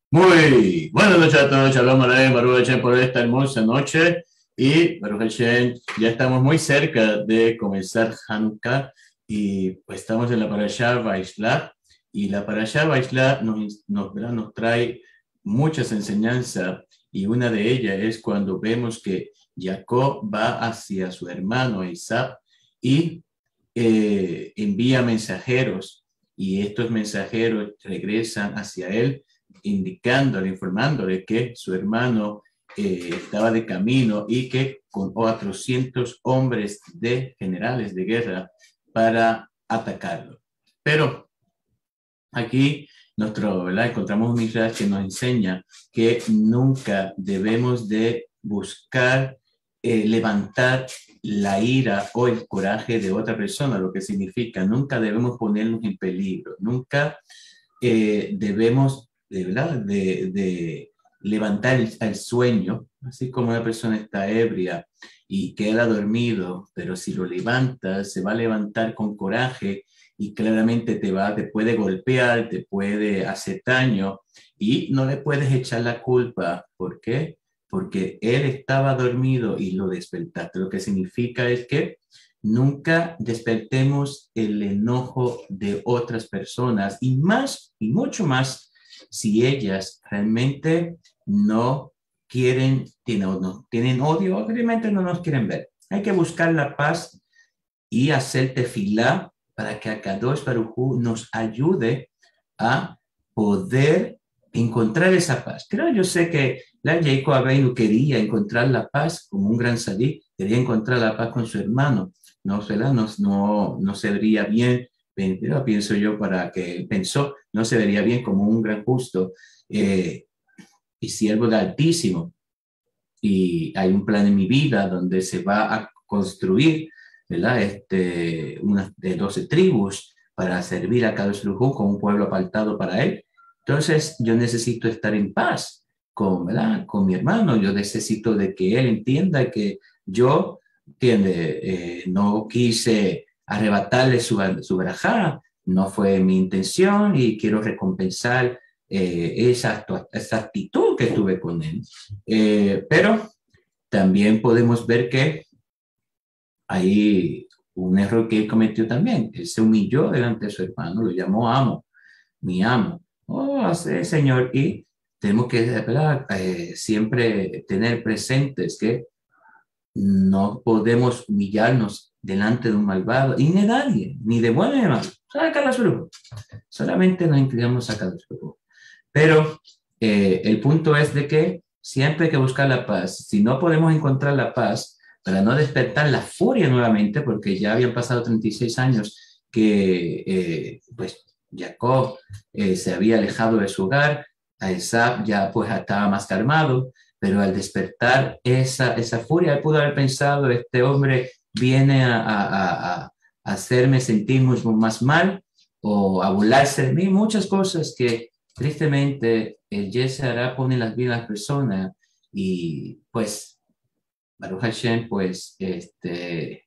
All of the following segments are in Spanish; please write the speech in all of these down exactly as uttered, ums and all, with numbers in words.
Muy buenas noches a todos, Shalom Aleichem, Baruch Hashem por esta hermosa noche y Baruch Hashem, ya estamos muy cerca de comenzar Hanukkah y pues estamos en la Parashá Vaishlach y la Parashá Vaishlach nos, nos, nos trae muchas enseñanzas y una de ellas es cuando vemos que Jacob va hacia su hermano Isaac y eh, envía mensajeros y estos mensajeros regresan hacia él indicándole, informándole que su hermano eh, estaba de camino y que con cuatrocientos hombres de generales de guerra para atacarlo. Pero aquí nuestro, ¿verdad? Encontramos un Midrash que nos enseña que nunca debemos de buscar eh, levantar la ira o el coraje de otra persona, lo que significa nunca debemos ponernos en peligro, nunca eh, debemos de, ¿verdad? De, de levantar el, el sueño, así como una persona está ebria y queda dormido, pero si lo levantas, se va a levantar con coraje y claramente te va, te puede golpear, te puede hacer daño y no le puedes echar la culpa. ¿Por qué? Porque él estaba dormido y lo despertaste. Lo que significa es que nunca despertemos el enojo de otras personas y más y mucho más si ellas realmente no quieren, tienen, no, tienen odio, obviamente no nos quieren ver. Hay que buscar la paz y hacer tefilá para que Akadosh Baruj Hu nos ayude a poder encontrar esa paz. Creo, yo sé que la Jacob Abenu quería encontrar la paz como un gran sadí, quería encontrar la paz con su hermano. No, no, no, no se vería bien, pero pienso yo para que pensó, no se vería bien como un gran justo eh, y siervo de Altísimo. Y hay un plan en mi vida donde se va a construir, ¿verdad? Este, una de doce tribus para servir a Kadosh Baruj Hu como un pueblo apartado para él. Entonces, yo necesito estar en paz con, ¿verdad? Con mi hermano. Yo necesito de que él entienda que yo, entiende, eh, no quise arrebatarle su, su brajá, no fue mi intención y quiero recompensar eh, esa, esa actitud que tuve con él. Eh, pero también podemos ver que hay un error que él cometió también. Él se humilló delante de su hermano, lo llamó amo, mi amo. Oh, sí, señor. Y tenemos que eh, siempre tener presentes que no podemos humillarnos delante de un malvado, y ni de nadie, ni de bueno ni de malo. Solamente nos inclinamos a cada uno. Pero eh, el punto es de que siempre hay que buscar la paz. Si no podemos encontrar la paz, para no despertar la furia nuevamente, porque ya habían pasado treinta y seis años que eh, pues Jacob eh, se había alejado de su hogar, a Esab ya pues estaba más calmado, pero al despertar esa, esa furia, él pudo haber pensado, este hombre viene a, a, a, a hacerme sentir mucho más mal o a burlarse de mí, muchas cosas que tristemente el Yetzer Hara pone en las vidas de las personas y pues Baruch Hashem pues este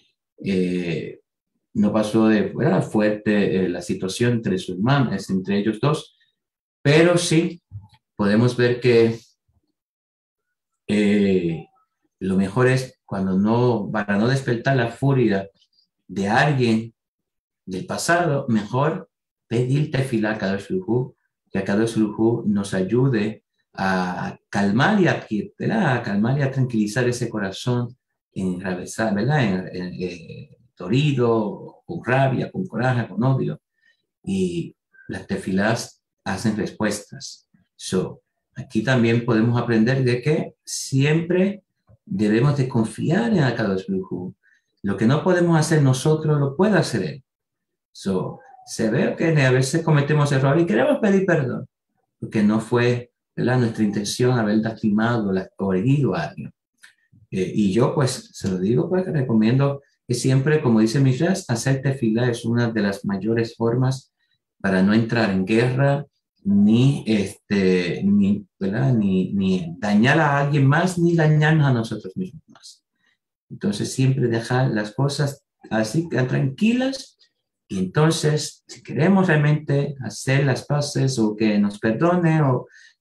eh, no pasó de ¿verdad? fuerte eh, la situación entre sus hermanos, entre ellos dos, pero sí podemos ver que eh, lo mejor es cuando no, para no despertar la furia de alguien del pasado, mejor pedir tefilá a Kadosh Baruj Hu, que a Kadosh Baruj Hu nos ayude a calmar y a, a calmar y a tranquilizar ese corazón enrabezado, ¿verdad? En, en, en, dolido, con rabia, con coraje, con odio. Y las tefilás hacen respuestas. So, aquí también podemos aprender de que siempre debemos de confiar en Akadosh Baruj Hu. Lo que no podemos hacer nosotros, lo puede hacer él. So, se ve que a veces cometemos errores y queremos pedir perdón, porque no fue ¿verdad? nuestra intención haber lastimado o herido a alguien. Eh, y yo pues se lo digo, pues recomiendo que siempre, como dice Midrash, hacer tefilá es una de las mayores formas para no entrar en guerra, ni, este, ni, ¿verdad? Ni, ni dañar a alguien más, ni dañarnos a nosotros mismos más. Entonces siempre dejar las cosas así tranquilas y entonces si queremos realmente hacer las paces o que nos perdone o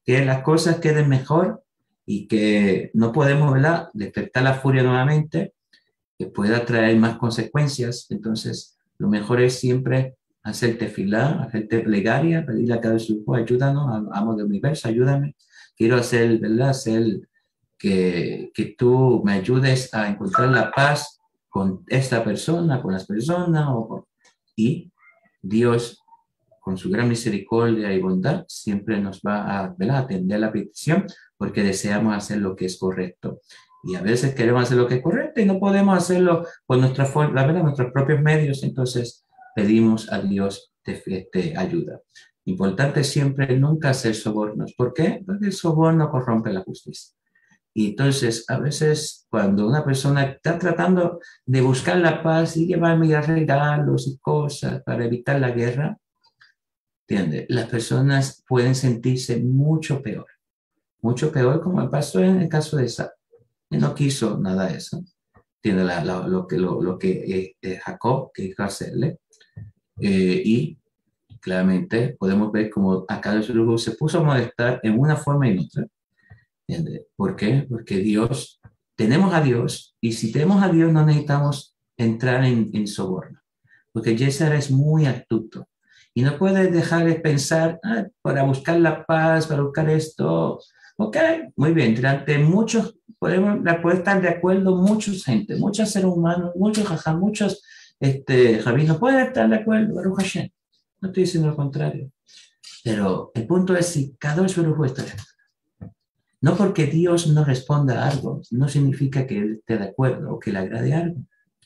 que las cosas queden mejor y que no podemos, ¿verdad?, despertar la furia nuevamente, que pueda traer más consecuencias. Entonces, lo mejor es siempre hacer tefilá, hacerte plegaria, pedirle a cada suyo, ayúdanos, amo del universo, ayúdame. Quiero hacer, ¿verdad?, hacer que, que tú me ayudes a encontrar la paz con esta persona, con las personas, o con... y Dios, con su gran misericordia y bondad, siempre nos va a, ¿verdad?, atender la petición porque deseamos hacer lo que es correcto. Y a veces queremos hacer lo que es correcto y no podemos hacerlo con nuestra forma, la verdad, nuestros propios medios, entonces pedimos a Dios de, de, de ayuda. Importante siempre nunca hacer sobornos. ¿Por qué? Porque el soborno corrompe la justicia. Y entonces, a veces, cuando una persona está tratando de buscar la paz y llevarme regalos y cosas para evitar la guerra, ¿entiendes? Las personas pueden sentirse mucho peor, mucho peor, como pasó en el caso de Esaú. Él no quiso nada de eso. Tiene la, la, lo que, lo, lo que eh, Jacob quiso hacerle. Eh, y claramente podemos ver cómo acá se puso a molestar en una forma y en otra. ¿Entiendes? ¿Por qué? Porque Dios, tenemos a Dios, y si tenemos a Dios no necesitamos entrar en, en soborno, porque Yésar es muy astuto y no puede dejar de pensar ah, para buscar la paz, para buscar esto. Ok, muy bien, durante muchos, podemos puede estar de acuerdo mucha gente, muchos seres humanos, muchos jajá, muchos este, rabinos pueden estar de acuerdo, Baruch Hashem. No estoy diciendo lo contrario, pero el punto es si cada uno está de acuerdo. No porque Dios no responda a algo, no significa que Él esté de acuerdo o que le agrade algo.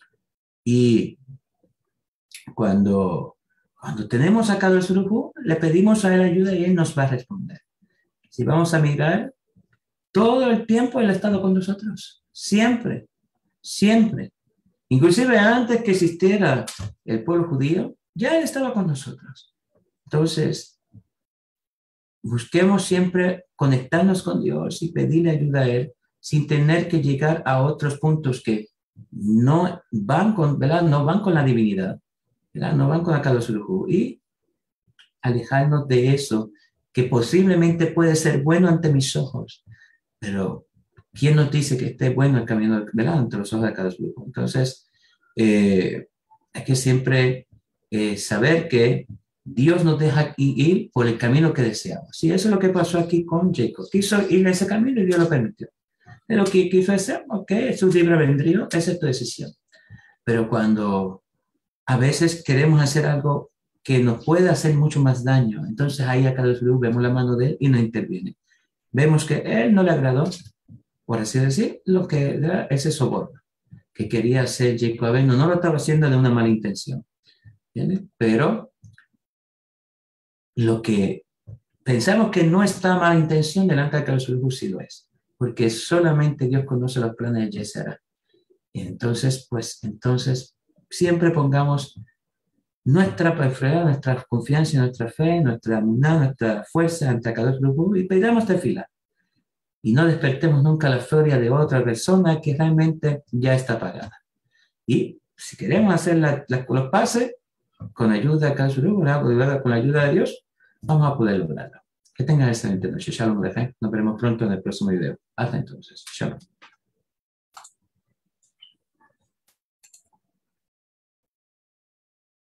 Y cuando, cuando tenemos a Kadosh Baruj Hu, le pedimos a Él ayuda y Él nos va a responder. Si vamos a mirar, todo el tiempo Él ha estado con nosotros. Siempre, siempre. Inclusive antes que existiera el pueblo judío, ya Él estaba con nosotros. Entonces, busquemos siempre conectarnos con Dios y pedirle ayuda a Él sin tener que llegar a otros puntos que no van con, ¿verdad? No van con la divinidad, ¿verdad? No van con la Kadosh Baruj Hu, y alejarnos de eso que posiblemente puede ser bueno ante mis ojos, pero ¿quién nos dice que esté bueno el camino, ¿verdad?, ante los ojos de Kadosh Baruj Hu? Entonces, eh, hay que siempre eh, saber que Dios nos deja ir por el camino que deseamos. Y eso es lo que pasó aquí con Jacob. Quiso ir en ese camino y Dios lo permitió. Pero que quiso hacer, ok, es su libre albedrío, esa es tu decisión. Pero cuando a veces queremos hacer algo que nos puede hacer mucho más daño, entonces ahí a cada uno vemos la mano de Él y no interviene. Vemos que Él no le agradó, por así decir, lo que era ese soborno que quería hacer Jacob. No, no lo estaba haciendo de una mala intención, ¿entiendes? Pero lo que pensamos que no está mala intención delante de Kadosh Baruj Hu sí lo es, porque solamente Dios conoce los planes de Yesera. Entonces, pues, entonces siempre pongamos nuestra preferencia, nuestra confianza, nuestra fe, nuestra nuestra fuerza ante Kadosh Baruj Hu y pedamos tefilá. Y no despertemos nunca la furia de otra persona que realmente ya está apagada. Y si queremos hacer la, la, los pases con ayuda de Kadosh Baruj Hu, con la ayuda de Dios, vamos a poder lograrlo. Que tengan excelente noche. Shalom Aleichem. Nos veremos pronto en el próximo video. Hasta entonces. Shalom.